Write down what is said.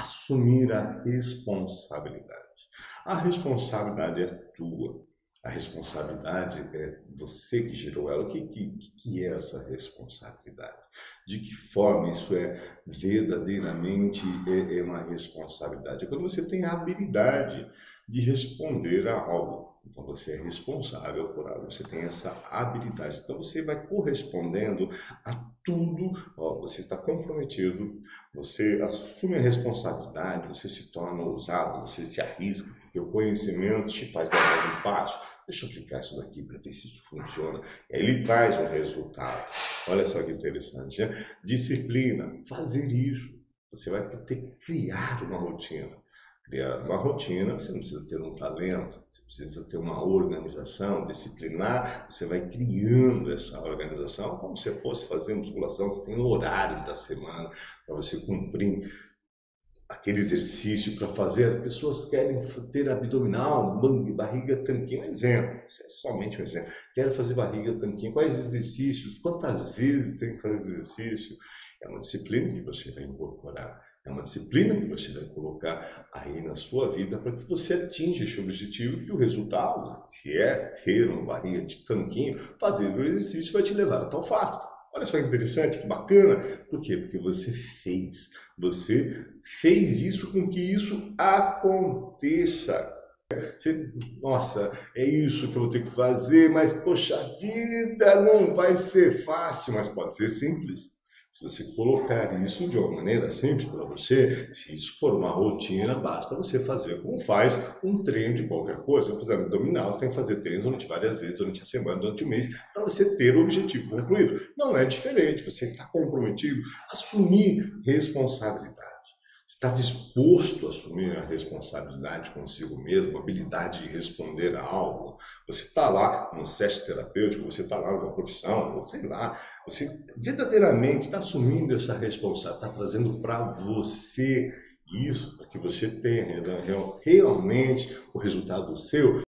assumir a responsabilidade. A responsabilidade é tua. A responsabilidade é você que gerou ela. O que é essa responsabilidade? De que forma isso é verdadeiramente uma responsabilidade? É quando você tem a habilidade de responder a algo. Então você é responsável por algo, você tem essa habilidade. Então você vai correspondendo a tudo, ó, você está comprometido, você assume a responsabilidade, você se torna ousado, você se arrisca, porque o conhecimento te faz dar mais um passo. Deixa eu aplicar isso daqui para ver se isso funciona. E aí ele traz um resultado. Olha só que interessante, né? Disciplina, fazer isso. Você vai ter que criar uma rotina. Criar uma rotina, você não precisa ter um talento, você precisa ter uma organização, disciplinar, você vai criando essa organização, como se fosse fazer musculação, você tem um horário da semana para você cumprir aquele exercício para fazer. As pessoas querem ter abdominal, barriga, tanquinho, um exemplo, isso é somente um exemplo. Quero fazer barriga, tanquinho, quais exercícios, quantas vezes tem que fazer exercício? É uma disciplina que você vai incorporar, é uma disciplina que você vai colocar aí na sua vida para que você atinja esse objetivo, que o resultado, se é ter uma barriga de tanquinho, fazer o exercício vai te levar a tal fato. Olha só que interessante, que bacana. Por quê? Porque você fez isso com que isso aconteça. Você, nossa, é isso que eu vou ter que fazer, mas poxa vida, não vai ser fácil, mas pode ser simples. Se você colocar isso de uma maneira simples para você, se isso for uma rotina, basta você fazer como faz um treino de qualquer coisa. Você fazer abdominal, você tem que fazer treinos durante várias vezes, durante a semana, durante o mês, para você ter o objetivo concluído. Não é diferente, você está comprometido a assumir responsabilidade. Está disposto a assumir a responsabilidade consigo mesmo, a habilidade de responder a algo. Você está lá num set terapêutico, você está lá numa profissão, ou sei lá, você verdadeiramente está assumindo essa responsabilidade, está trazendo para você isso, para que você tenha realmente o resultado seu.